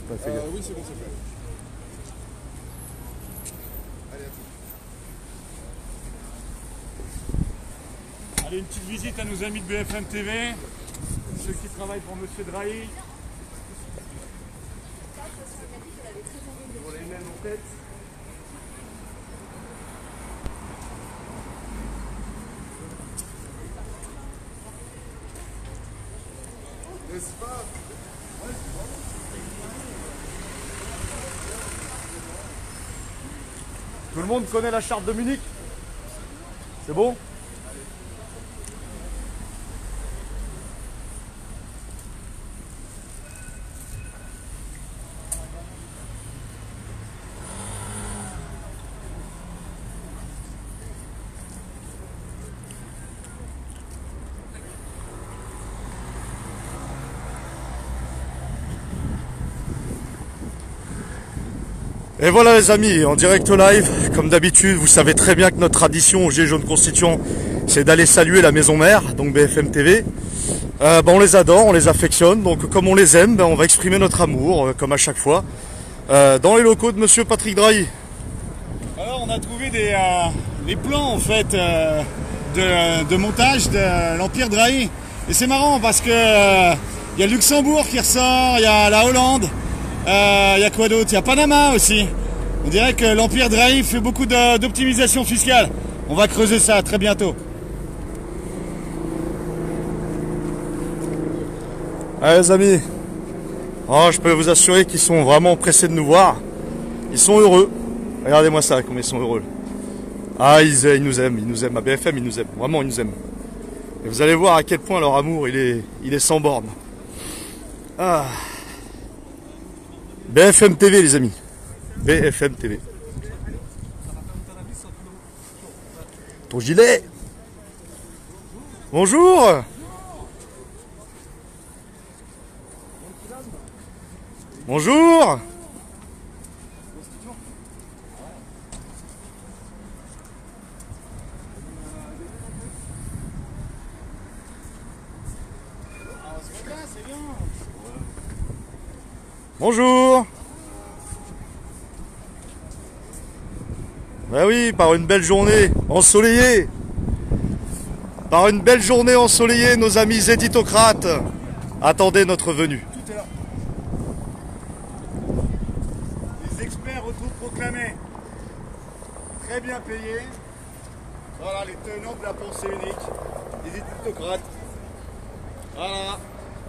Ouais, fais gaffe. Oui, c'est bon, c'est fait. Allez, à tout. Allez, une petite visite à nos amis de BFM TV, ceux qui travaillent pour Monsieur Drahi. Pour les mêmes en tête. N'est-ce pas? Tout le monde connaît la charte de Munich? C'est bon? Et voilà les amis, en direct live, comme d'habitude, vous savez très bien que notre tradition au Gilets jaunes constituants, c'est d'aller saluer la maison mère, donc BFM TV. On les adore, on les affectionne, donc comme on les aime, on va exprimer notre amour, comme à chaque fois, dans les locaux de Monsieur Patrick Drahi. Alors on a trouvé les plans en fait de montage de l'Empire Drahi. Et c'est marrant parce que y a le Luxembourg qui ressort, il y a la Hollande. Il y a quoi d'autre? Il y a Panama aussi. On dirait que l'Empire Drahi fait beaucoup d'optimisation fiscale. On va creuser ça très bientôt. Allez les amis, je peux vous assurer qu'ils sont vraiment pressés de nous voir. Ils sont heureux. Regardez-moi ça, comme ils sont heureux. Ah, ils nous aiment, à BFM, ils nous aiment. Vraiment, ils nous aiment. Et vous allez voir à quel point leur amour, il est sans borne. Ah. BFM TV les amis, BFM TV. Ton gilet. Bonjour. Bonjour. Bonjour. Ben oui, par une belle journée ensoleillée. Par une belle journée ensoleillée, nos amis éditocrates attendaient notre venue. Tout est là. Les experts autoproclamés, très bien payés. Voilà les tenants de la pensée unique, les éditocrates. Voilà.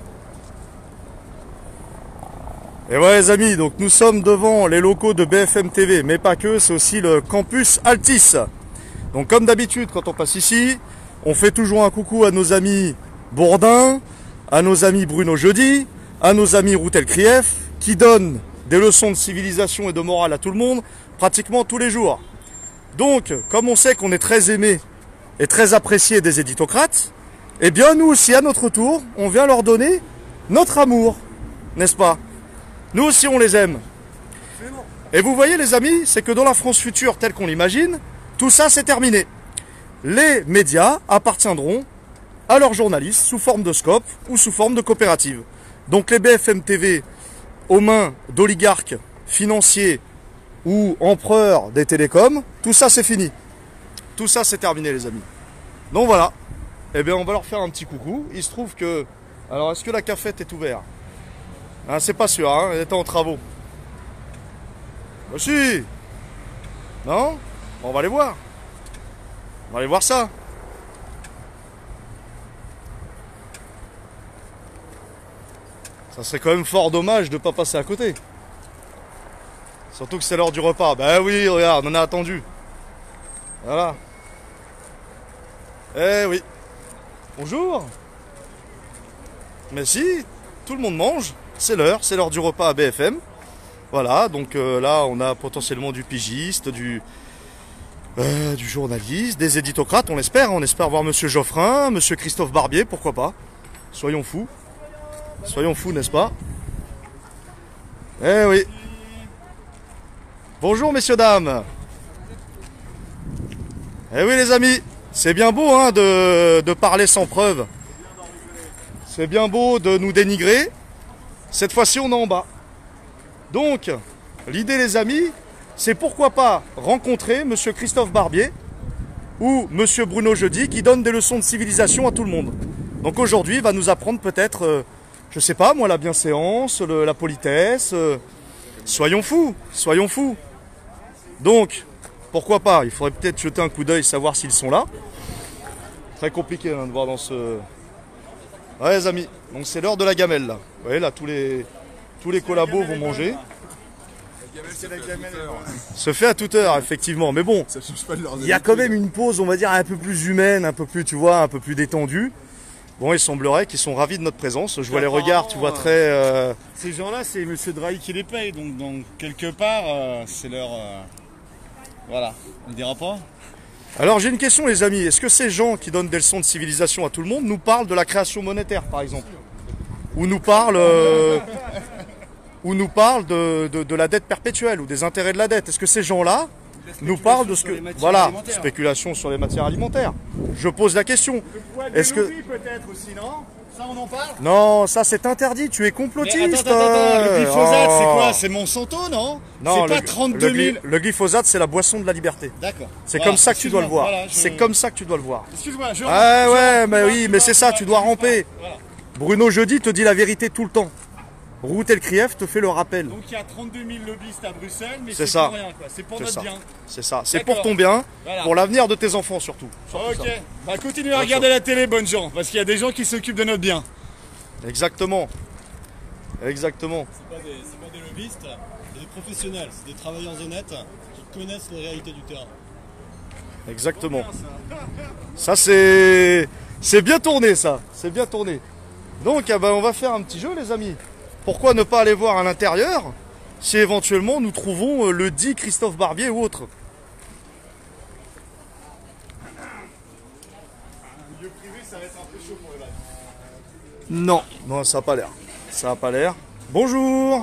Et ouais les amis, donc nous sommes devant les locaux de BFM TV, mais pas que, c'est aussi le campus Altis. Donc comme d'habitude, quand on passe ici, on fait toujours un coucou à nos amis Bourdin, à nos amis Bruno Jeudi, à nos amis Routel Krief, qui donnent des leçons de civilisation et de morale à tout le monde, pratiquement tous les jours. Donc, comme on sait qu'on est très aimé et très apprécié des éditocrates, eh bien nous aussi à notre tour, on vient leur donner notre amour, n'est-ce pas ? Nous aussi on les aime. Et vous voyez les amis, c'est que dans la France future telle qu'on l'imagine, tout ça c'est terminé. Les médias appartiendront à leurs journalistes sous forme de scope ou sous forme de coopérative. Donc les BFM TV aux mains d'oligarques financiers ou empereurs des télécoms, tout ça c'est fini. Tout ça c'est terminé les amis. Donc voilà, eh bien on va leur faire un petit coucou. Il se trouve que... Alors est-ce que la cafette est ouverte? Ah, c'est pas sûr, hein, elle était en travaux. Bah si. Non? On va aller voir. On va aller voir ça. Ça serait quand même fort dommage de ne pas passer à côté. Surtout que c'est l'heure du repas. Bah oui, regarde, on en a attendu. Voilà. Eh oui. Bonjour. Mais si, tout le monde mange. C'est l'heure du repas à BFM. Voilà, donc là on a potentiellement du pigiste, du journaliste, des éditocrates, on l'espère. On espère voir Monsieur Geoffrin, Monsieur Christophe Barbier, pourquoi pas. Soyons fous. Soyons fous, n'est-ce pas? Eh oui. Bonjour messieurs, dames. Eh oui les amis, c'est bien beau hein, de parler sans preuve. C'est bien beau de nous dénigrer. Cette fois-ci, on est en bas. Donc, l'idée les amis, c'est pourquoi pas rencontrer Monsieur Christophe Barbier ou Monsieur Bruno Jeudi qui donne des leçons de civilisation à tout le monde. Donc aujourd'hui, il va nous apprendre peut-être, je sais pas moi, la bienséance, la politesse. Soyons fous, soyons fous. Donc, pourquoi pas, il faudrait peut-être jeter un coup d'œil, savoir s'ils sont là. Très compliqué hein, de voir dans ce... Ouais les amis, donc c'est l'heure de la gamelle là. Vous voyez là, tous les collabos vont manger. Se fait à toute heure, effectivement. Mais bon, il y a quand même une pause, on va dire, un peu plus humaine, un peu plus, tu vois, un peu plus détendue. Bon, il semblerait qu'ils sont ravis de notre présence. Je vois les regards, tu vois, très... Ces gens-là, c'est Monsieur Drahi qui les paye, donc quelque part, c'est leur... Voilà, on ne dira pas. Alors j'ai une question les amis, est-ce que ces gens qui donnent des leçons de civilisation à tout le monde nous parlent de la création monétaire par exemple? Ou nous parlent, de la dette perpétuelle ou des intérêts de la dette? Est-ce que ces gens-là nous parlent de ce que... Voilà, spéculation sur les matières alimentaires. Je pose la question. Est-ce que... peut-être aussi, non? Ça on en parle? Non, ça c'est interdit, tu es complotiste. Attends, le glyphosate c'est quoi? C'est Monsanto, non? Non, c'est pas 32 000... Le glyphosate c'est la boisson de la liberté. D'accord. C'est comme ça que tu dois le voir. C'est comme ça que tu dois le voir. Excuse-moi, mais c'est ça, tu dois ramper. Voilà. Bruno Jeudi te dit la vérité tout le temps. Route El Krief te fait le rappel. Donc il y a 32 000 lobbyistes à Bruxelles, mais c'est pour rien, quoi. C'est pour notre bien. C'est ça, c'est pour ton bien, pour l'avenir de tes enfants surtout. Ok, bah continuez à regarder la télé, bonnes gens, parce qu'il y a des gens qui s'occupent de notre bien. Exactement. Exactement. C'est pas des lobbyistes, c'est des professionnels, c'est des travailleurs honnêtes qui connaissent les réalités du terrain. Exactement. Ça c'est bien tourné ça, c'est bien tourné. Donc on va faire un petit jeu les amis. Pourquoi ne pas aller voir à l'intérieur si éventuellement nous trouvons le dit Christophe Barbier ou autre? Un lieu privé, ça va être un peu chaud pour les lives. Non, non, ça n'a pas l'air. Ça n'a pas l'air. Bonjour.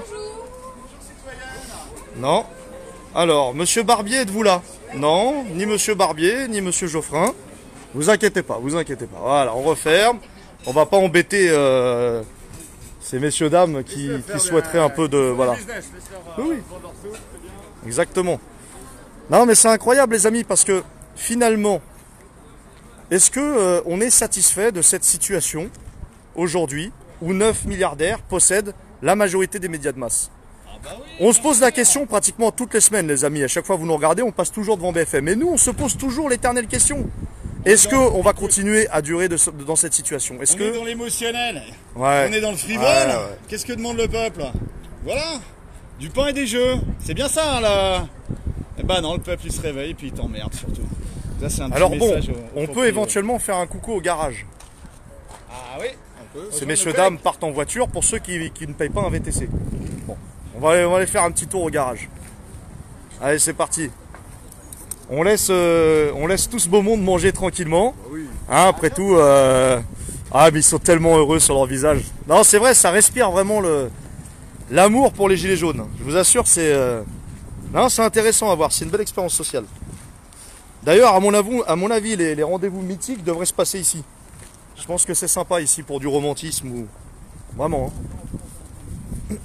Non. Alors, Monsieur Barbier, êtes-vous là? Non, ni Monsieur Barbier, ni Monsieur Geoffrin. Vous inquiétez pas, vous inquiétez pas. Voilà, on referme. On va pas embêter ces messieurs dames qui souhaiteraient un peu de... Voilà. Oui. Exactement. Non, mais c'est incroyable les amis, parce que finalement, est-ce que on est satisfait de cette situation aujourd'hui où 9 milliardaires possèdent la majorité des médias de masse? On se pose la question pratiquement toutes les semaines les amis, à chaque fois que vous nous regardez, on passe toujours devant BFM. Et nous, on se pose toujours l'éternelle question. Est-ce qu'on va continuer à durer dans cette situation? On est dans l'émotionnel, ouais. On est dans le frivole, Qu'est-ce que demande le peuple? Voilà, du pain et des jeux, c'est bien ça là. Eh ben non, le peuple il se réveille et puis il t'emmerde surtout. Ça, c'est un petit Alors bon, message on peut éventuellement faire un coucou au garage. Ah oui. Ces messieurs dames partent en voiture pour ceux qui ne payent pas un VTC. Bon, on va aller faire un petit tour au garage. Allez, c'est parti. On laisse tout ce beau monde manger tranquillement. Hein, après tout, mais ils sont tellement heureux sur leur visage. Non, c'est vrai, ça respire vraiment l'amour pour les gilets jaunes. Je vous assure, c'est intéressant à voir. C'est une belle expérience sociale. D'ailleurs, à mon avis, les rendez-vous mythiques devraient se passer ici. Je pense que c'est sympa ici pour du romantisme ou vraiment. Hein.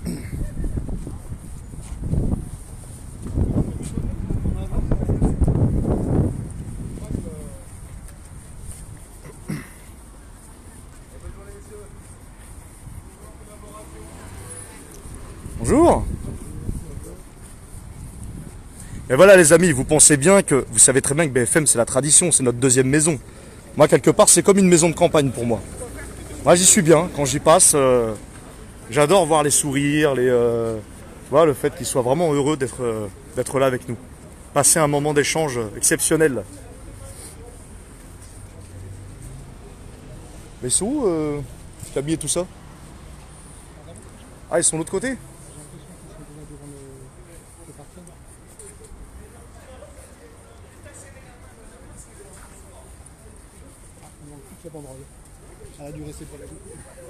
Bonjour. Et voilà les amis, vous pensez bien que, vous savez très bien que BFM c'est la tradition, c'est notre deuxième maison. Moi quelque part c'est comme une maison de campagne pour moi. Moi j'y suis bien, quand j'y passe, j'adore voir les sourires, voilà, le fait qu'ils soient vraiment heureux d'être là avec nous. Passer un moment d'échange exceptionnel. Mais ils sont où Camille et tout ça? Ah ils sont de l'autre côté? Ça a dû rester pour la vie.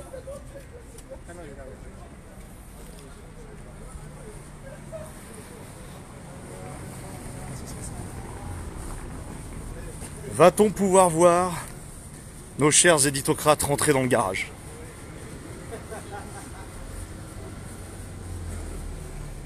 Va-t-on pouvoir voir nos chers éditocrates rentrer dans le garage?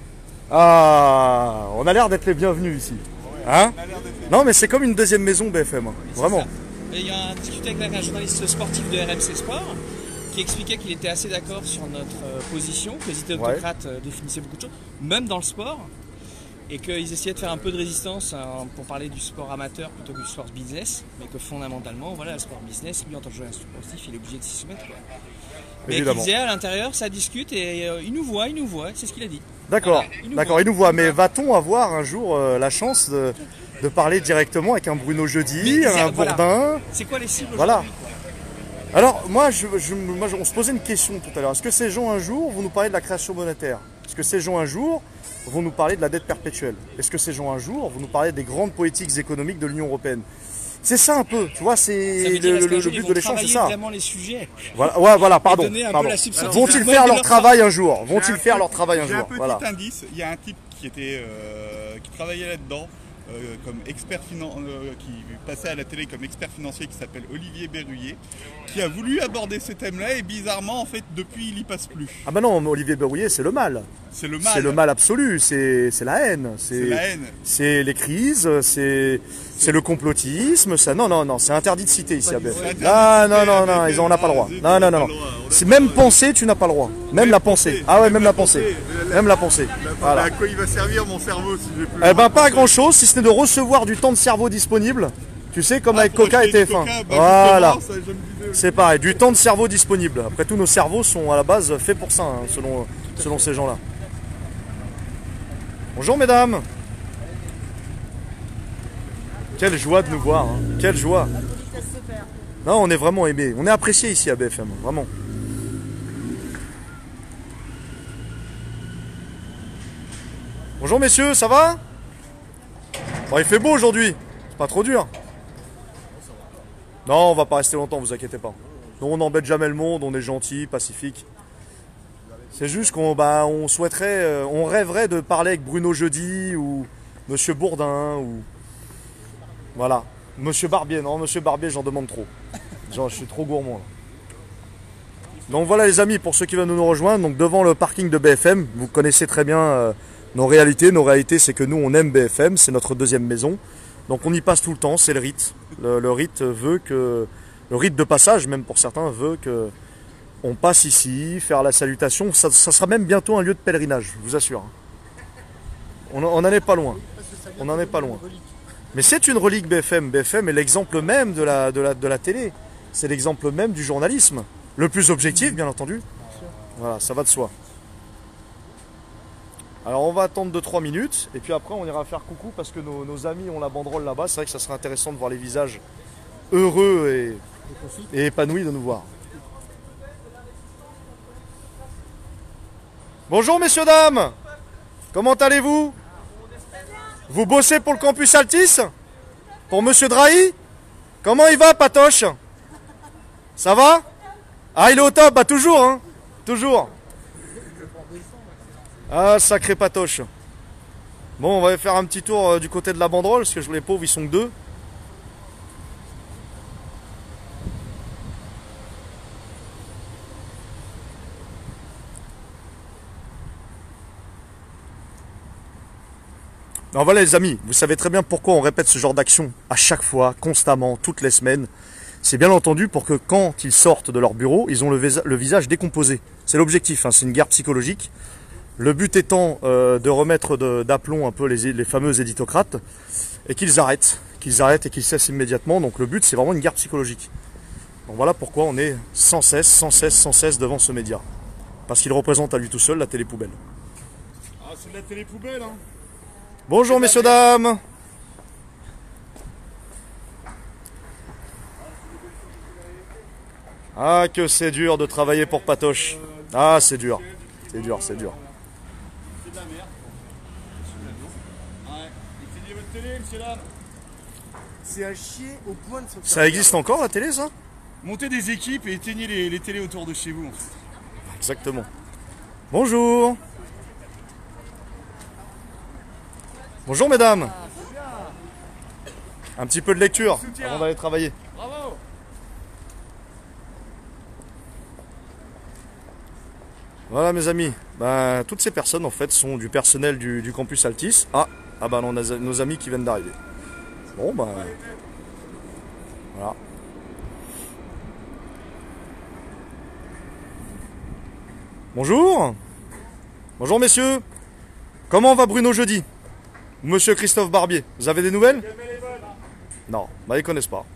Ah, on a l'air d'être les bienvenus ici. Hein? Non, mais c'est comme une deuxième maison BFM, hein. Vraiment. Et il y a discuté avec un journaliste sportif de RMC Sport qui expliquait qu'il était assez d'accord sur notre position, que les idées autocrates définissaient beaucoup de choses, même dans le sport, et qu'ils essayaient de faire un peu de résistance pour parler du sport amateur plutôt que du sport business, mais que fondamentalement, voilà, le sport business, lui en tant que journaliste sportif, il est obligé de s'y soumettre, quoi. Mais qu'il disait à l'intérieur, ça discute et il nous voit, c'est ce qu'il a dit. D'accord, voilà, d'accord, il nous voit. Mais va-t-on avoir un jour la chance de parler directement avec un Bruno Jeudi, un Bourdin? C'est quoi les cibles voilà. aujourd'hui, quoi? Alors, moi, on se posait une question tout à l'heure. Est-ce que ces gens un jour vont nous parler de la création monétaire? Est-ce que ces gens un jour vont nous parler de la dette perpétuelle? Est-ce que ces gens un jour vont nous parler des grandes politiques économiques de l'Union européenne? C'est ça un peu, tu vois, c'est le but de l'échange, c'est ça. Vraiment les sujets. Voilà, ouais, voilà, pardon. Vont-ils faire leur travail un jour? Vont-ils faire leur travail un jour? J'ai un petit indice, il y a un type qui travaillait là-dedans, comme expert qui passait à la télé comme expert financier, qui s'appelle Olivier Berruyer, qui a voulu aborder ces thèmes-là et bizarrement, en fait, depuis, il y passe plus. Ah bah non, Olivier Berruyer, c'est le mal. C'est le mal. C'est le mal absolu, c'est la haine. C'est la haine. C'est les crises, c'est le complotisme, ça. Non, c'est interdit de citer ici à BFM. Non, ils en ont pas le droit. Non. C'est même penser, tu n'as pas le droit. Même la pensée. Ah ouais, même la pensée. Même la pensée. Voilà. À quoi il va servir mon cerveau si j'ai plus. Eh ben pas à grand chose, si ce n'est de recevoir du temps de cerveau disponible. Tu sais, comme avec Coca et TF1. Voilà. C'est pareil, du temps de cerveau disponible. Après tout, nos cerveaux sont à la base faits pour ça, hein, selon ces gens-là. Bonjour mesdames. Quelle joie de nous voir, hein. Quelle joie. Non, on est vraiment aimés. On est appréciés ici à BFM, vraiment. Bonjour messieurs, ça va? Bon, il fait beau aujourd'hui, c'est pas trop dur. Non, on va pas rester longtemps, vous inquiétez pas. Nous, on n'embête jamais le monde, on est gentil, pacifique. C'est juste qu'on souhaiterait, on rêverait de parler avec Bruno Jeudi ou Monsieur Bourdin ou voilà, Monsieur Barbier. Non, Monsieur Barbier, j'en demande trop. Genre, je suis trop gourmand là. Donc voilà les amis, pour ceux qui veulent nous rejoindre, donc devant le parking de BFM, vous connaissez très bien nos réalités. Nos réalités, c'est que nous, on aime BFM, c'est notre deuxième maison. Donc on y passe tout le temps, c'est le rite. Le rite veut que, le rite de passage, même pour certains, veut que on passe ici, faire la salutation. Ça sera même bientôt un lieu de pèlerinage, je vous assure. On n'en est pas loin. On n'en est pas loin. Mais c'est une relique BFM. BFM est l'exemple même de la télé. C'est l'exemple même du journalisme. Le plus objectif, bien entendu. Voilà, ça va de soi. Alors on va attendre 2-3 minutes. Et puis après, on ira faire coucou parce que nos amis ont la banderole là-bas. C'est vrai que ça serait intéressant de voir les visages heureux et épanouis de nous voir. Bonjour messieurs, dames. Comment allez-vous? Vous bossez pour le campus Altis? Pour Monsieur Drahi? Comment il va, Patoche? Ça va? Ah, il est au top, bah toujours, hein? Toujours. Ah, sacré Patoche. Bon, on va faire un petit tour du côté de la banderole, parce que les pauvres, ils sont que deux. Alors voilà les amis, vous savez très bien pourquoi on répète ce genre d'action à chaque fois, constamment, toutes les semaines. C'est bien entendu pour que quand ils sortent de leur bureau, ils ont le visage décomposé. C'est l'objectif, hein, c'est une guerre psychologique. Le but étant de remettre d'aplomb un peu les fameux éditocrates et qu'ils arrêtent et qu'ils cessent immédiatement. Donc le but c'est vraiment une guerre psychologique. Donc voilà pourquoi on est sans cesse devant ce média. Parce qu'il représente à lui tout seul la télé poubelle. Ah, c'est de la télé poubelle, hein. Bonjour messieurs, dames. Ah, que c'est dur de travailler pour Patoche. Ah, c'est dur. C'est dur. C'est de la merde. Ouais. Éteignez votre télé, monsieur là. C'est à chier au point de se faire. Ça existe encore la télé, ça? Montez des équipes et éteignez les télés autour de chez vous, en fait. Exactement. Bonjour. Bonjour mesdames. Un petit peu de lecture avant d'aller travailler. Bravo. Voilà mes amis, Ben, toutes ces personnes en fait sont du personnel du campus Altis. Ah bah on a nos amis qui viennent d'arriver. Bon ben voilà. Bonjour. Bonjour messieurs. Comment va Bruno jeudi? Monsieur Christophe Barbier, vous avez des nouvelles? Non, bah ils connaissent pas.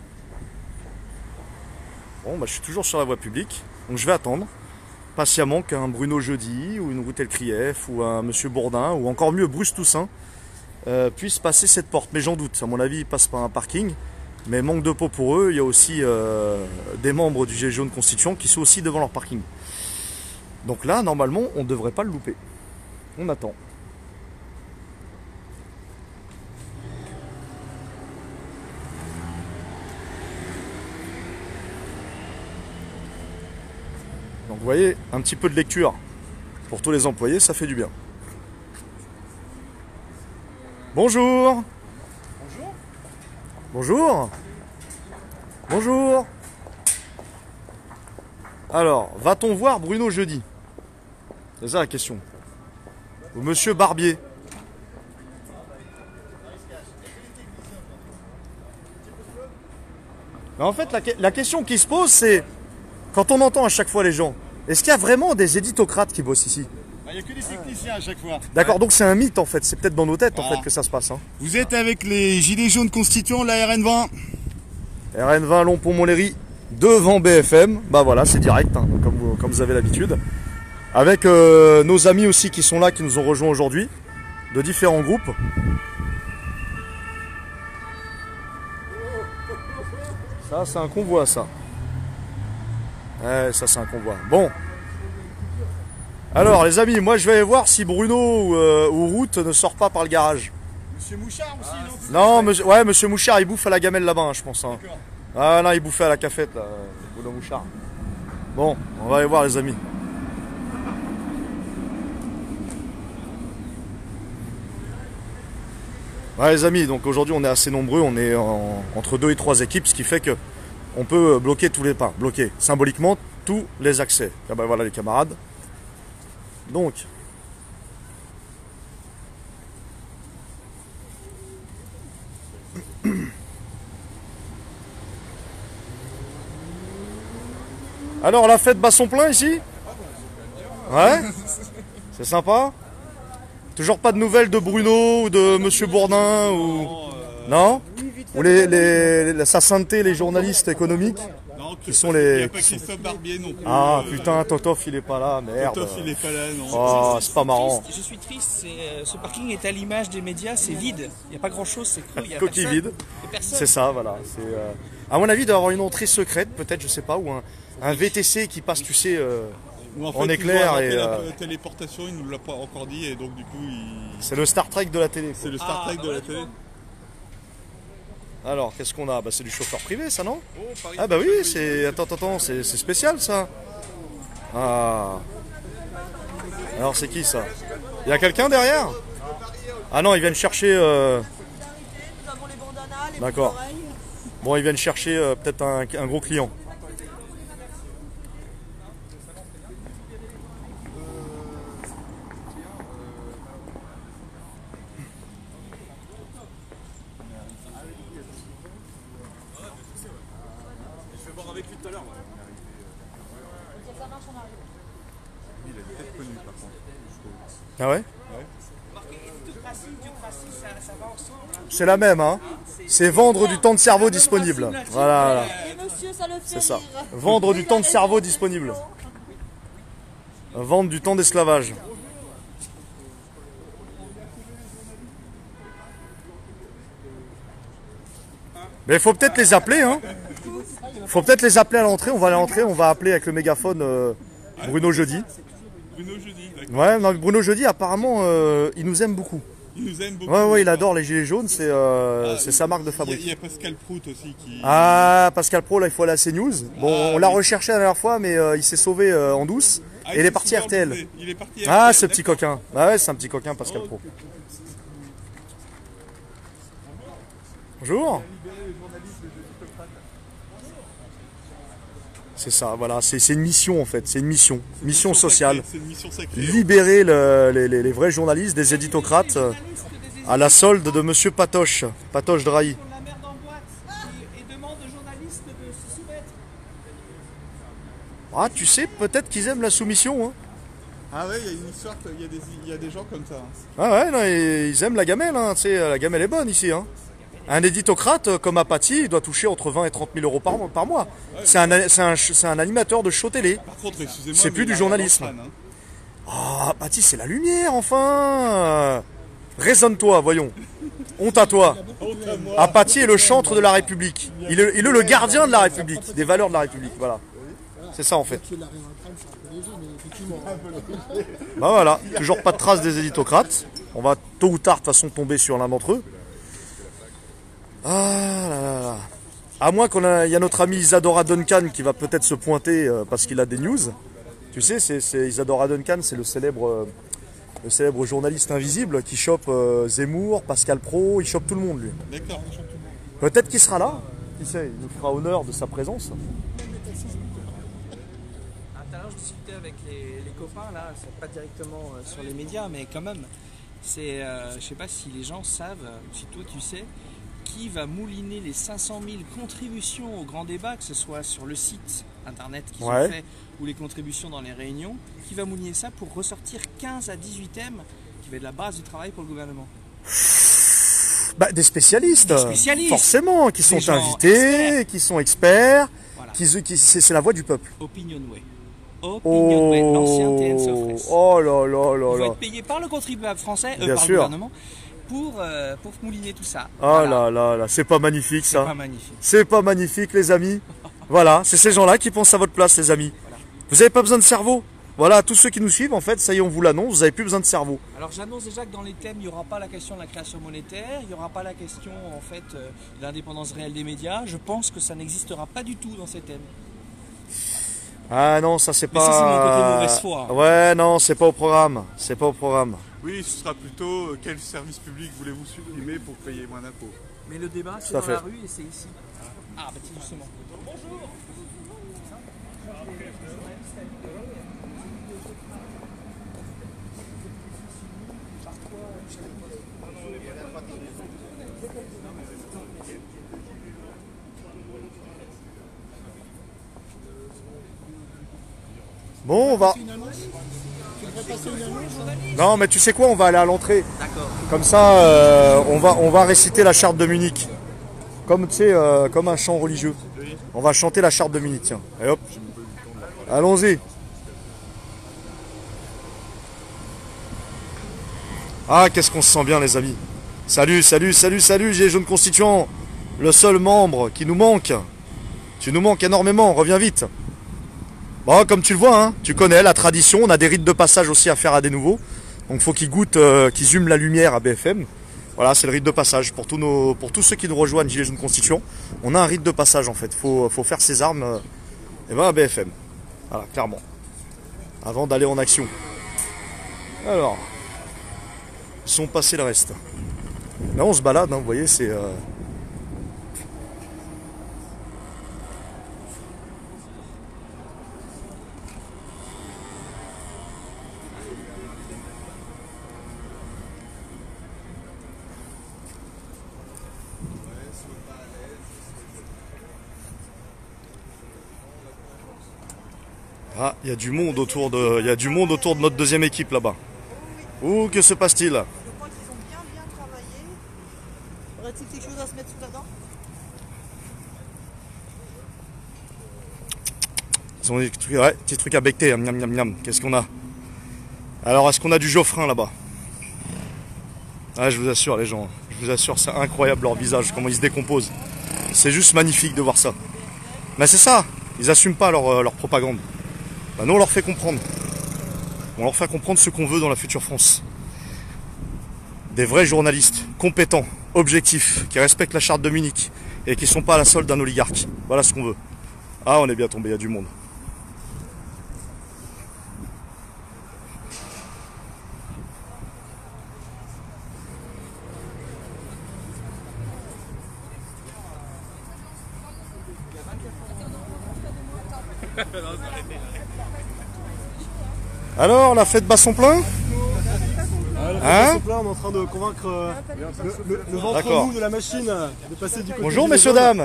Bon bah je suis toujours sur la voie publique, donc je vais attendre patiemment qu'un Bruno Jeudi ou une Routel Krief ou un Monsieur Bourdin ou encore mieux Bruce Toussaint puisse passer cette porte. Mais j'en doute, à mon avis ils passent par un parking. Mais manque de peau pour eux, il y a aussi des membres du Gilet jaune constituant qui sont aussi devant leur parking. Donc là normalement on ne devrait pas le louper. On attend. Donc vous voyez, un petit peu de lecture pour tous les employés, ça fait du bien. Bonjour. Bonjour. Bonjour. Bonjour. Alors, va-t-on voir Bruno jeudi? C'est ça la question. Ou Monsieur Barbier? Mais en fait, la question qui se pose, c'est quand on entend à chaque fois les gens, est-ce qu'il y a vraiment des éditocrates qui bossent ici? Il n'y a que des techniciens à chaque fois. D'accord, donc c'est un mythe en fait, c'est peut-être dans nos têtes en Voilà. fait que ça se passe. Hein. Vous êtes avec les gilets jaunes constituants de la RN20. RN20 Longpont-Montlhéry devant BFM, bah voilà, c'est direct, hein, comme vous avez l'habitude. Avec nos amis aussi qui sont là, qui nous ont rejoints aujourd'hui, de différents groupes. Ça, c'est un convoi, ça. Ouais, ça, c'est un convoi. Bon. Alors, les amis, moi, je vais aller voir si Bruno ou Route ne sort pas par le garage. Monsieur Mouchard aussi, non? Non, ouais, monsieur Mouchard, il bouffe à la gamelle là-bas, hein, je pense. Hein. Ah non, il bouffait à la cafette, là, Bruno Mouchard. Bon, on va aller voir, les amis. Ouais, les amis, donc aujourd'hui on est assez nombreux, on est entre 2 et 3 équipes, ce qui fait que on peut bloquer tous les pas, bloquer symboliquement tous les accès. Ah ben voilà les camarades. Donc, alors la fête bat son plein ici? Ouais? C'est sympa? Toujours pas de nouvelles de Bruno ou de Monsieur Bourdin ou... Non? Ou sa sainteté, les journalistes économiques? Non, Qui sont il n'y les... a pas Christophe Barbier non plus. Ah putain, Totof il est pas là, merde. Totof, il est pas là, non. Oh, c'est pas marrant. Je suis triste, ce parking est à l'image des médias, c'est vide. Il n'y a pas grand chose, c'est creux, il y a Coquille personne. vide. Il y a personne. C'est ça, voilà. À mon avis, il doit y avoir une entrée secrète, peut-être, je sais pas, ou un VTC qui passe, tu sais, Ou en fait, éclair ils vont et, arrêter la téléportation, il nous l'a pas encore dit, et donc du coup, c'est le Star Trek de la télé. c'est le Star Trek de la télé. Alors, qu'est-ce qu'on a? Bah, c'est du chauffeur privé, ça, non? Oh, Paris, Ah bah oui, c'est... Attends, c'est spécial, ça. Ah. Alors, c'est qui, ça? Il y a quelqu'un derrière? Ah non, ils viennent chercher... D'accord. Bon, ils viennent chercher peut-être un gros client. Ah ouais? C'est la même, hein? C'est vendre du temps de cerveau disponible. Voilà. C'est ça. Vendre du temps de cerveau disponible. Vendre du temps d'esclavage. Mais il faut peut-être les appeler, hein? Faut peut-être les appeler à l'entrée. On va à l'entrée, on va appeler avec le mégaphone Bruno Jeudi. Bruno Jeudi, d'accord. Ouais, non, Bruno Jeudi, apparemment, il nous aime beaucoup. Il nous aime beaucoup. Ouais, il adore les gilets jaunes, c'est sa marque de fabrique. Il y a Pascal Prout aussi qui... Ah, Pascal Pro, là, il faut aller à CNews. Bon, on l'a recherché la dernière fois, mais il s'est sauvé en douce. Et il est parti à RTL. Il est parti Ah, RTL, ce petit coquin. Bah ouais, c'est un petit coquin, Pascal Pro. Bonjour. C'est ça, voilà, c'est une mission en fait, c'est une mission sociale. C'est une mission sacrée. Libérer les vrais journalistes, des éditocrates, à la solde de Monsieur Patoche Drahi. La merde en boîte et demande aux journalistes de se soumettre. Ah, tu sais, peut-être qu'ils aiment la soumission. Hein. Ah ouais, il y a une histoire, il y a des gens comme ça. Ah ouais, non, ils aiment la gamelle, hein. Tu sais, la gamelle est bonne ici. Hein. Un éditocrate comme Apathy, il doit toucher entre 20 et 30 000 euros par mois. C'est un animateur de show télé. Par contre, excusez-moi, C'est mais plus il du a journalisme. rien dans le crâne, hein. Ah, Apathy, c'est la lumière, enfin. Raisonne-toi, voyons. Honte à toi. Apathy est le chantre de la République. Il est le gardien de la République, des valeurs de la République. Voilà. C'est ça en fait. Bah voilà, toujours pas de trace des éditocrates. On va tôt ou tard de toute façon tomber sur l'un d'entre eux. Ah là là là. À moins il y a notre ami Isadora Duncan qui va peut-être se pointer parce qu'il a des news. Tu sais, c'est Isadora Duncan, c'est le célèbre journaliste invisible qui chope Zemmour, Pascal Praud, il chope tout le monde lui. D'accord. Peut-être qu'il sera là, qui sait, il nous fera honneur de sa présence. Tout à l'heure, je discutais avec les copains, là, c'est pas directement sur les médias, mais quand même, c'est, je sais pas si les gens savent, si toi tu sais, qui va mouliner les 500 000 contributions au grand débat, que ce soit sur le site internet qu'ils ont fait ou les contributions dans les réunions, qui va mouliner ça pour ressortir 15 à 18 thèmes qui va être la base du travail pour le gouvernement. Bah, des spécialistes, forcément, qui sont invités, qui sont experts, voilà. C'est la voix du peuple. Opinionway. Opinionway, l'ancien TN Sofres. Oh là là là là. Ils vont être payés par le contribuable français, Bien par sûr. le gouvernement, pour mouliner tout ça. Oh voilà. Là là, c'est pas magnifique ça. C'est pas magnifique. C'est pas magnifique les amis. Voilà, c'est ces gens-là qui pensent à votre place les amis. Voilà. Vous n'avez pas besoin de cerveau. Voilà, tous ceux qui nous suivent, en fait, ça y est, on vous l'annonce, vous n'avez plus besoin de cerveau. Alors j'annonce déjà que dans les thèmes, il n'y aura pas la question de la création monétaire, il n'y aura pas la question, en fait, de l'indépendance réelle des médias. Je pense que ça n'existera pas du tout dans ces thèmes. Ah non, ça c'est pas... Mais ça c'est mon côté mauvaise foi. Hein. Ouais, non, c'est pas au programme. C'est pas au programme. Oui, ce sera plutôt quel service public voulez-vous supprimer pour payer moins d'impôts. Mais le débat, c'est dans la rue et c'est ici. Ah, bah tiens, justement. Bonjour. Bon, on va... Non, mais tu sais quoi, on va aller à l'entrée. D'accord. Comme ça, on va réciter la charte de Munich. Comme, tu sais, comme un chant religieux. On va chanter la charte de Munich, tiens. Et hop. Allons-y. Ah, qu'est-ce qu'on se sent bien, les amis. Salut, salut, salut, salut, Gilets jaunes constituants. Le seul membre qui nous manque. Tu nous manques énormément, reviens vite. Bon, comme tu le vois, hein, tu connais la tradition, on a des rites de passage aussi à faire à des nouveaux. Donc il faut qu'ils goûtent, qu'ils hument la lumière à BFM. Voilà, c'est le rite de passage. Pour tous ceux qui nous rejoignent, Gilets jaunes constituants, on a un rite de passage en fait. Faut faire ses armes à BFM. Voilà, clairement. Avant d'aller en action. Alors, ils sont passés le reste. Là on se balade, hein, vous voyez, c'est... Ah, il y a du monde autour de notre deuxième équipe là-bas. Ouh, que se passe-t-il? Je crois qu'ils ont bien travaillé. Aurait-il quelque chose à se mettre sous la dent? Ils ont des trucs, ouais, petits trucs à becter, miam miam miam. Qu'est-ce qu'on a? Alors, est-ce qu'on a du Geoffrin là-bas? Ah, je vous assure les gens, je vous assure, c'est incroyable leur visage, comment ils se décomposent. C'est juste magnifique de voir ça. Mais c'est ça, ils n'assument pas leur propagande. Bah, nous on leur fait comprendre. On leur fait comprendre ce qu'on veut dans la future France. Des vrais journalistes, compétents, objectifs, qui respectent la charte de Munich et qui ne sont pas à la solde d'un oligarque. Voilà ce qu'on veut. Ah, on est bien tombé, il y a du monde. Alors, la fête bat son plein? Hein, on est en train de convaincre le ventre mou de la machine de passer du côté. Bonjour messieurs, dames.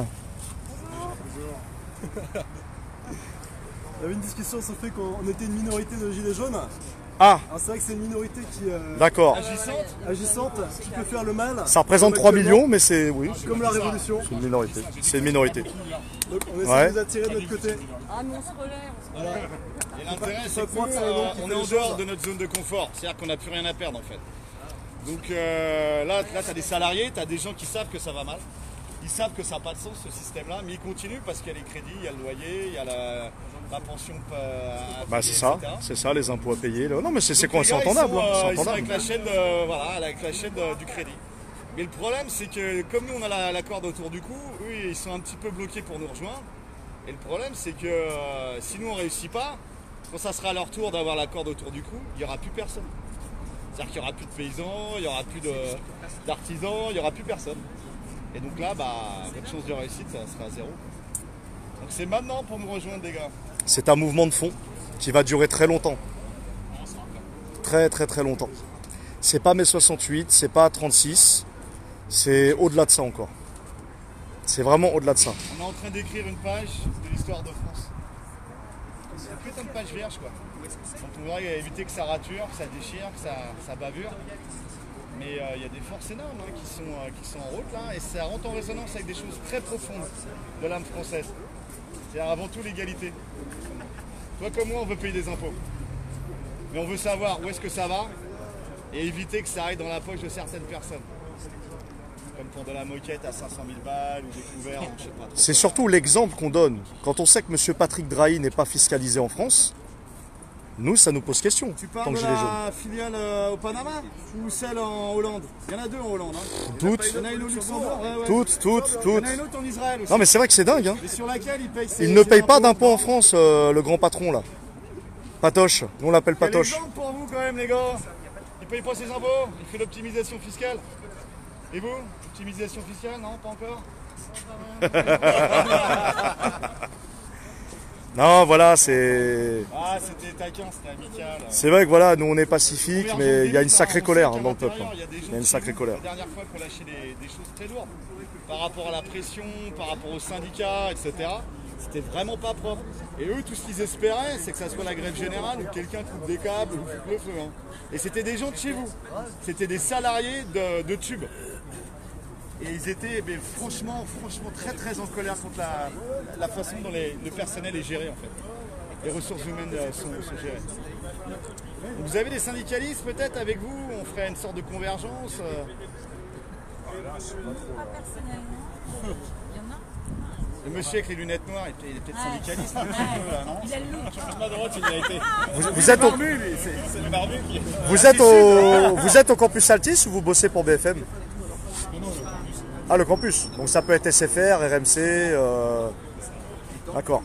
Il y avait une discussion sur le fait qu'on était une minorité de gilets jaunes. Ah, Alors c'est vrai que c'est une minorité qui d'accord. agissante, qui peut faire le mal. Ça représente 3 millions, mais c'est... Oui, Comme la révolution. c'est une minorité. C'est une minorité. Donc on essaie Ouais. de nous attirer de notre côté. Ah, mais on se relève. Et l'intérêt, c'est que croire que c'est un nom qui on fait est en le dehors job. de notre zone de confort. C'est-à-dire qu'on n'a plus rien à perdre en fait. Donc là tu as des salariés, tu as des gens qui savent que ça va mal. Ils savent que ça n'a pas de sens ce système-là, mais ils continuent parce qu'il y a les crédits, il y a le loyer, il y a la pension à Bah payer, c'est etc. ça, les impôts à payer. Là. Non mais c'est Donc, les gars, entendable. Ils sont, hein, c'est ils sont entendable. avec la chaîne, voilà, avec la chaîne du crédit. Mais le problème, c'est que comme nous on a la corde autour du cou, eux ils sont un petit peu bloqués pour nous rejoindre. Et le problème, c'est que si nous on réussit pas, quand ça sera à leur tour d'avoir la corde autour du cou, il n'y aura plus personne. C'est-à-dire qu'il n'y aura plus de paysans, il n'y aura plus d'artisans, il n'y aura plus personne. Et donc là, votre chance de réussite, ça sera à zéro. Donc c'est maintenant pour nous rejoindre, les gars. C'est un mouvement de fond qui va durer très longtemps. Très très très longtemps. C'est pas mai 68, c'est pas 36, c'est au-delà de ça encore. C'est vraiment au-delà de ça. On est en train d'écrire une page de l'histoire de France. C'est une putain de page vierge, quoi. Donc on voudrait éviter que ça rature, que ça déchire, que ça bavure. Mais il y a des forces énormes qui sont en route là, et ça rentre en résonance avec des choses très profondes de l'âme française. C'est-à-dire avant tout l'égalité. Toi comme moi, on veut payer des impôts. Mais on veut savoir où est-ce que ça va et éviter que ça aille dans la poche de certaines personnes. Comme pour de la moquette à 500 000 balles ou des couverts, je sais pas. C'est surtout l'exemple qu'on donne. Quand on sait que M. Patrick Drahi n'est pas fiscalisé en France, nous, ça nous pose question. Tu tant parles que de Gilets jaunes. la filiale au Panama ou celle en Hollande? Il y en a deux en Hollande. Hein. Toutes, Il y en a une au Luxembourg. Ouais, ouais. toutes. Il y en a une autre en Israël aussi. Non mais c'est vrai que c'est dingue. Hein. Et sur laquelle il paye ses Il ne paye pas impôts. d'impôts en France, le grand patron là. Patoche, nous on l'appelle Quel Patoche. exemple pour vous quand même les gars. Il paye pas ses impôts, il fait l'optimisation fiscale. Et vous? Optimisation fiscale? Non, pas encore? Non voilà, c'est... Ah, c'était taquin, c'était amical. C'est vrai que voilà, nous on est pacifiques, mais il y a une sacrée colère on sait dans le qu'à peuple. l'intérieur, Il y a une sacrée colère. La dernière fois qu'on lâchait des choses très lourdes par rapport à la pression, par rapport aux syndicats, etc. C'était vraiment pas propre. Et eux, tout ce qu'ils espéraient, c'est que ça soit la grève générale où quelqu'un coupe des câbles ou coupe le feu. Hein. Et c'était des gens de chez vous. C'était des salariés de Tube. Et ils étaient franchement très très en colère contre la façon dont le personnel est géré en fait. Les ressources humaines sont gérées. Vous avez des syndicalistes peut-être avec vous? On ferait une sorte de convergence Pas personnellement. Il y en a. Le monsieur avec les lunettes noires, il est peut-être syndicaliste un petit peu là, non? Il a le look. À droite, il y a été. Vous êtes au, Barbu, lui, c'est Le barbu qui est. vous êtes au campus Altis ou vous bossez pour BFM? Ah le campus, donc ça peut être SFR, RMC, d'accord.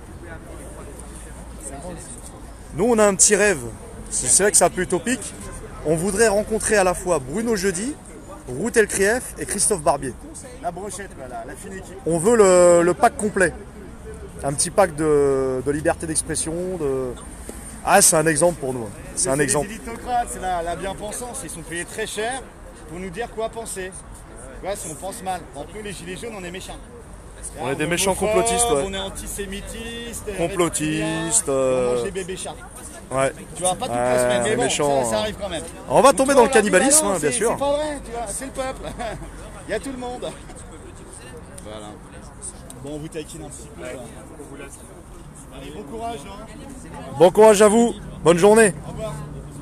Nous on a un petit rêve, c'est vrai que c'est un peu utopique. On voudrait rencontrer à la fois Bruno Jeudi, Ruth Elkrief et Christophe Barbier. la brochette, voilà, la fine équipe. On veut le pack complet. Un petit pack de liberté d'expression. Ah, c'est un exemple pour nous. C'est un exemple. Les élitocrates, c'est la bien-pensance. Ils sont payés très cher pour nous dire quoi penser. Ouais, si on pense mal. Entre nous, les gilets jaunes, on est méchants. On est des méchants homophobe, complotistes, ouais. On est antisémitistes. Complotistes, On mange des bébés chats. Ouais. Tu vois, pas toute la semaine, mais bon, méchants, ça arrive quand même. On va Donc, tomber tu dans vois, le cannibalisme, on leur hein, dit, bien non, sûr. C'est pas vrai, tu vois, c'est le peuple. Il y a tout le monde. Voilà. Bon, on vous taquine un petit peu. Là. Allez, bon courage. Hein. Bon courage à vous. Bonne journée. Au revoir.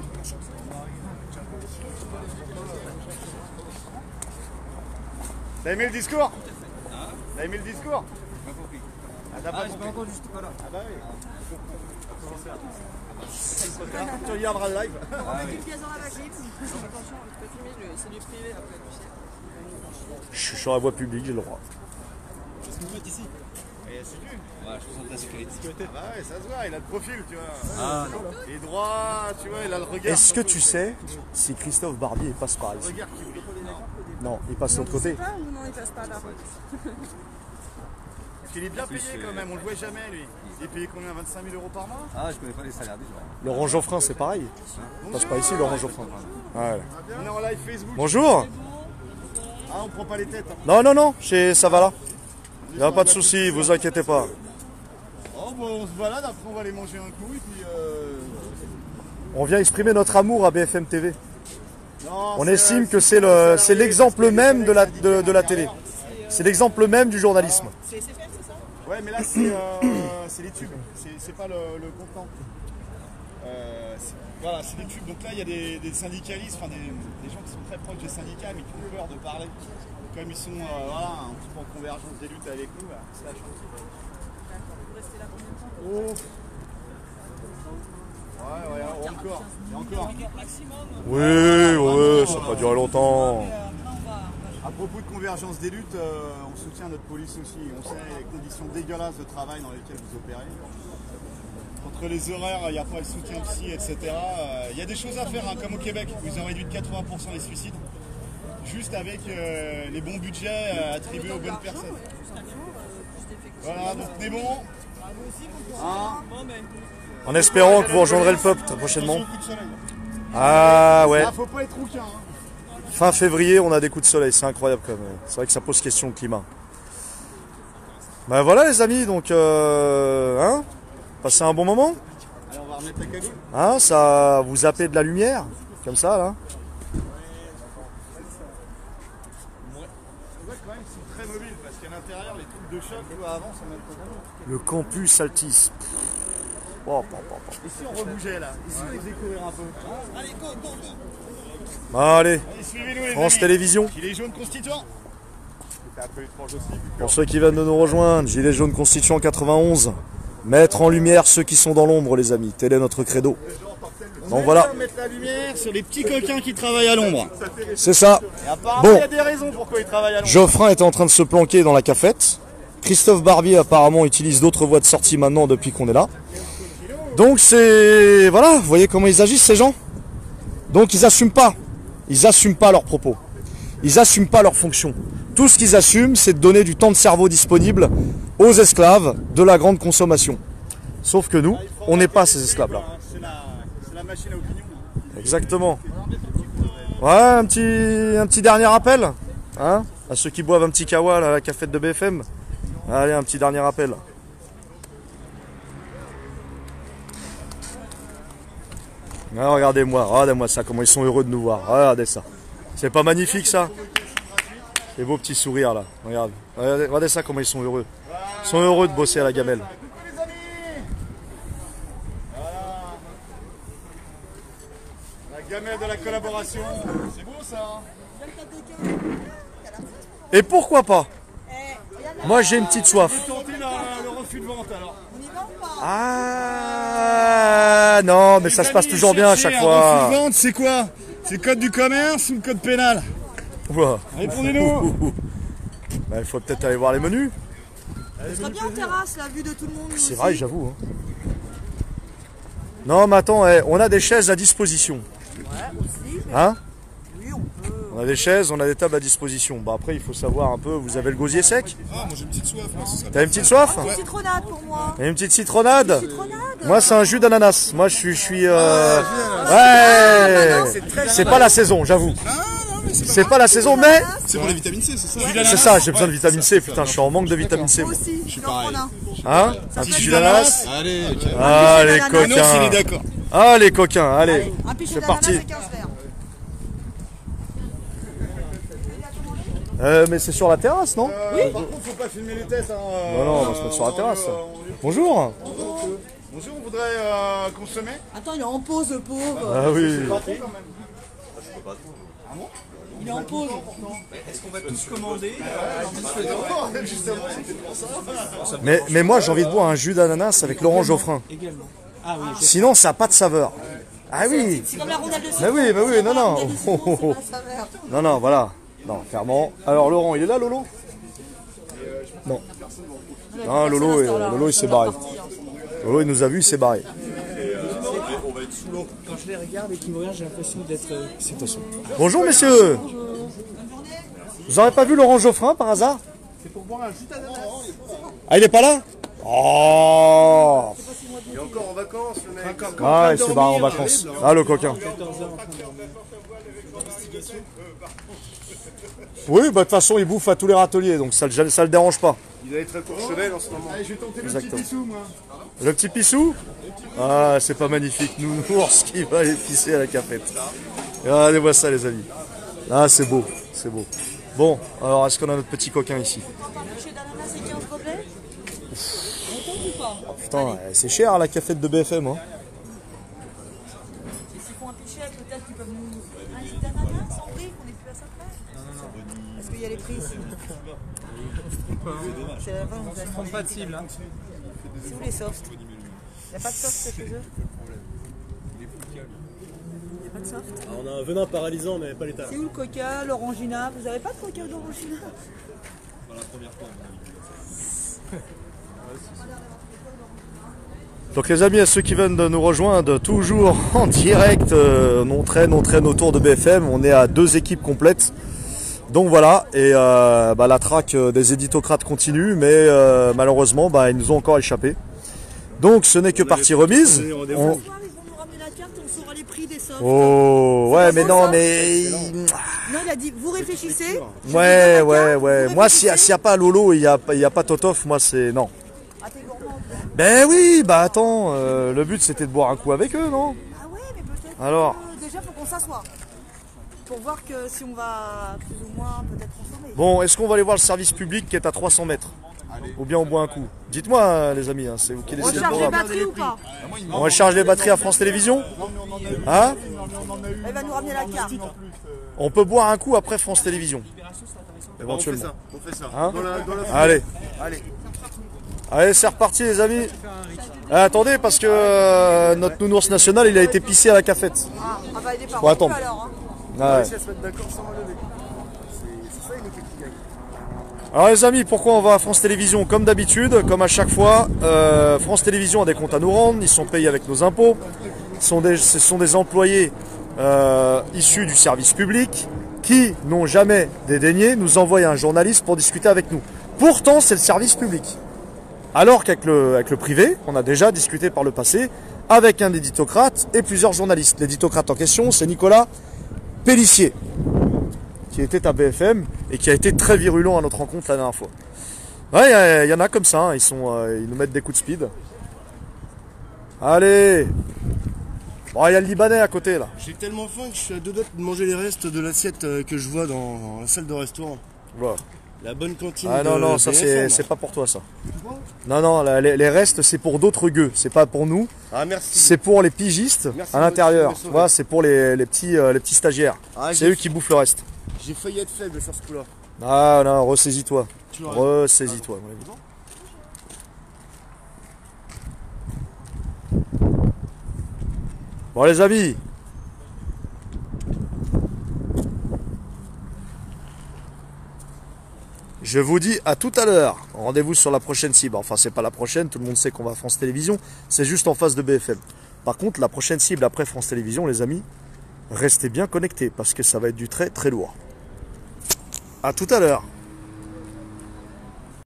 T'as aimé le discours? T'as aimé le discours? Ah, t'as pas compris. encore juste pas là. Ah bah oui. Tu regarderas le live. On va mettre une pièce dans la machine. Attention, tu peux filmer, c'est du privé après, tu sais. Je suis sur la voie publique, j'ai le droit. Qu'est-ce que vous faites ici? Et c'est lui. Ouais, je présente la sécurité. Ah bah ouais, ça se voit, il a le profil, tu vois. Il est droit, tu vois, il a le regard. Est-ce que tu sais si Christophe Barbier passe par ici? Regarde qui brille. Non, il passe de l'autre côté. Pas ou non, il passe pas là. Parce qu'il est bien payé quand même, on le voit jamais lui. Il est payé combien, 25 000 € par mois? Ah, je connais pas les salaires des gens. Laurent Geoffrin, c'est pareil. Passe pas ici, Laurent Geoffrin. Ouais. On est en live Facebook. Bonjour. Ah, on prend pas les têtes. Hein. Non, non, non, ça va là. Il n'y a pas de souci, vous inquiétez pas. Oh, bon, on se balade, après on va aller manger un coup et puis... On vient exprimer notre amour à BFM TV. Non, On estime que c'est l'exemple même de la télé. C'est l'exemple même du journalisme. Ouais, mais là c'est les tubes, c'est pas le contenant. Voilà, c'est les tubes. Donc là, il y a des syndicalistes, enfin des gens qui sont très proches des syndicats, mais qui ont peur de parler. Comme ils sont voilà, un petit peu en convergence des luttes avec nous, c'est la chance. Oh. Ouais, encore. Et encore. Oui, ça va pas durer longtemps. À propos de convergence des luttes, on soutient notre police aussi. On sait les conditions dégueulasses de travail dans lesquelles vous opérez. Entre les horaires, il n'y a pas le soutien psy, etc. Il y a des choses à faire, hein, comme au Québec, où ils ont réduit de 80% les suicides. Juste avec les bons budgets attribués aux bonnes personnes. Voilà, donc on est bon. Hein, En espérant que vous rejoindrez le peuple très prochainement. Ah ouais. faut pas être rouquin. Hein. Fin février, on a des coups de soleil, c'est incroyable quand même. C'est vrai que ça pose question le climat. Ben voilà les amis, donc hein, passez un bon moment. Allez, on va remettre la cagoule. Hein, ça vous zappez de la lumière, comme ça là. On voit quand même qu'ils sont très mobiles parce qu'à l'intérieur, les trucs de choc, avant, ça m'a pas. Le campus Altis. Oh, Ici, on rebougeait là. Ici, on les faisait courir un peu. Allez, go. Allez, Allez, suivez-nous les France amis. Télévisions. Gilets jaunes constituants. Pour ceux qui viennent de nous rejoindre, Gilets jaunes constituant 91. Mettre en lumière ceux qui sont dans l'ombre, les amis. Tel est notre credo. Donc voilà. Mettre la lumière sur les petits coquins qui travaillent à l'ombre. C'est ça. Et apparemment, Bon. il y a des raisons pourquoi ils travaillent à l'ombre. Geoffrin était en train de se planquer dans la cafette. Christophe Barbier apparemment utilise d'autres voies de sortie maintenant depuis qu'on est là. Donc c'est... Voilà, vous voyez comment ils agissent ces gens. Donc ils assument pas. Ils assument pas leurs propos. Ils assument pas leurs fonctions. Tout ce qu'ils assument, c'est de donner du temps de cerveau disponible aux esclaves de la grande consommation. Sauf que nous, on n'est pas ces esclaves-là. C'est la machine à opinion. Exactement. Ouais, un petit dernier appel, hein, à ceux qui boivent un petit kawa à la cafette de BFM. Allez, un petit dernier appel. Ah, regardez-moi ça, comment ils sont heureux de nous voir. Regardez ça. C'est pas magnifique ça? Les beaux petits sourires là. Regardez ça, comment ils sont heureux. Ils sont heureux de bosser à la gamelle. Coucou les amis. Voilà. La gamelle de la collaboration. C'est beau ça. Hein. Et pourquoi pas? Moi j'ai une petite soif. On va tenter le refus de vente alors. On y va ou pas? Ah non, mais ça se passe toujours bien à chaque fois. Refus de vente, c'est quoi? C'est le code du commerce ou le code pénal? Ouah. Répondez-nous. Bah, il faut peut-être aller voir les menus. Ce serait bien en terrasse, la vue de tout le monde. C'est vrai, j'avoue. Hein. Non, mais attends, on a des chaises à disposition. Ouais, aussi. Hein? Oui, on peut. On a des chaises, on a des tables à disposition. Bah après, il faut savoir un peu, vous avez le gosier sec? Ah, moi j'ai une petite soif. Moi, ce serait T'as une petite soif? Une citronnade pour moi. Et une petite citronade? Citronnade. Moi, c'est un jus d'ananas. Moi, je suis... Ouais! C'est pas la saison, j'avoue. C'est pas la saison, mais... C'est pour la vitamine C, c'est ça? C'est ça, j'ai besoin de vitamine C. Putain, je suis en manque de vitamine C. Moi Moi. aussi. Je vais en pareil. prendre un. Hein? Un petit jus d'ananas? Allez, Ah, les d'ananas. il est coquins. d'accord. Ah, les coquins, allez. Un pichet C'est d'ananas parti. et 15 verres. Mais c'est sur la terrasse, non? Par contre, faut pas filmer les têtes. Hein. Non, on va se mettre sur la terrasse. Bonjour. Bonjour, on voudrait consommer. Attends, il est en pause, le pauvre. Ah oui. Il est en pause. Est-ce qu'on va tous commander Mais moi, j'ai envie de boire un jus d'ananas avec Laurent Geoffrin. également? Ah oui, Sinon, ça n'a pas de saveur. Ah oui. C'est comme la rondelle de Mais citron. oui, non, non. La rondelle de citron, c'est pas sa mère. Non, voilà. Non, clairement. Alors, Laurent, il est là, Lolo? Non. Non, Lolo, il s'est barré. Lolo, il nous a vu, il s'est barré. quand je les regarde et qu'ils me regardent, j'ai l'impression d'être... Bonjour, messieurs. Vous n'aurez pas vu Laurent Geoffrin, par hasard? C'est pour boire un jus d'ananas. Ah, il est pas là? Oh! Il est encore en vacances, le mec. Ah, il se barre en vacances. Ah, le coquin. Oui, bah de toute façon, il bouffe à tous les râteliers, donc ça le dérange pas. Il doit être très courchevel en ce moment. Allez, je vais tenter le Exactement. petit pissou, moi. Le petit pissou? Ah, c'est pas magnifique. Nounours qui va aller pisser à la cafette. Regardez-moi ça, les amis. Ah, c'est beau, c'est beau. Bon, alors, est-ce qu'on a notre petit coquin ici? Oh, putain, c'est cher la cafette de BFM, hein. S'ils font un pichet, peut-être qu'ils peuvent nous. Un litre d'ananas sans prix, qu'on est plus à ça près. Parce qu'il y a les prix ici. C'est la fin, on ne Trompe pas de cible. Hein. C'est où les softs? Il n'y a pas de soft chez eux? Il n'y a pas de soft? On a un venin paralysant, mais pas l'état. C'est où le coca, l'orangina? Vous n'avez pas de coca ou d'orangina? Donc les amis, à ceux qui viennent de nous rejoindre, toujours en direct, on traîne autour de BFM, on est à 2 équipes complètes. Donc voilà, et la traque des éditocrates continue, mais malheureusement, ils nous ont encore échappé. Donc ce n'est que partie remise. Ils vont nous ramener la carte et on saura les prix des softs. Oh, ouais, mais non, mais... Non, il a dit, vous réfléchissez. Ouais. Moi, s'il n'y a pas Lolo, il n'y a pas Totof, moi c'est... Non. Ah, t'es gourmand. Ben oui, bah attends, le but c'était de boire un coup avec eux, non? Ah ouais, mais peut-être. Alors. Déjà, faut qu'on s'assoie. Pour voir que si on va plus ou moins peut-être consommer. Bon, est-ce qu'on va aller voir le service public qui est à 300 mètres? Ou bien on boit un coup? Dites-moi, les amis, hein, c'est vous qui On décidez. recharge les batteries ou pas? On recharge les batteries à France Télévisions? Hein? Elle va nous ramener la carte. On peut boire un coup après France Télévisions? Éventuellement. On fait ça. Hein? Dans la Allez. Allez. Allez, c'est reparti, les amis. Attendez, parce que notre nounours national, il a été pissé à la cafette. Ah, bah il est pas Bon, attends. alors. Hein. Ah ouais. Se mettre d'accord sans relever. C'est ça une équipe qui gagne. Alors les amis, pourquoi on va à France Télévisions? Comme d'habitude, comme à chaque fois, France Télévisions a des comptes à nous rendre, ils sont payés avec nos impôts. Ce sont des employés issus du service public qui n'ont jamais dédaigné nous envoyer un journaliste pour discuter avec nous. Pourtant, c'est le service public. Alors qu'avec le privé, on a déjà discuté par le passé avec un éditocrate et plusieurs journalistes. L'éditocrate en question, c'est Nicolas Pellissier, qui était à BFM et qui a été très virulent à notre rencontre la dernière fois. Ouais, il y en a comme ça, hein, ils nous mettent des coups de speed. Allez! Bon, il y a le Libanais à côté là. J'ai tellement faim que je suis à 2 doigts de manger les restes de l'assiette que je vois dans la salle de restaurant. Voilà. La bonne cantine. Ah non, ça c'est pas pour toi ça. Non, les restes c'est pour d'autres gueux, c'est pas pour nous. Ah merci. C'est pour les pigistes Merci à l'intérieur. de me sauver. Voilà, c'est pour les petits stagiaires. Ah, C'est eux qui bouffent le reste. J'ai failli être faible sur ce coup-là. Ah non, ressaisis-toi. Tu vois raison. Ressaisis-toi. à mon avis. Bon les amis. Je vous dis à tout à l'heure. Rendez-vous sur la prochaine cible. Enfin, c'est pas la prochaine, tout le monde sait qu'on va à France Télévisions. C'est juste en face de BFM. Par contre, la prochaine cible après France Télévisions, les amis, restez bien connectés parce que ça va être du très très lourd. À tout à l'heure.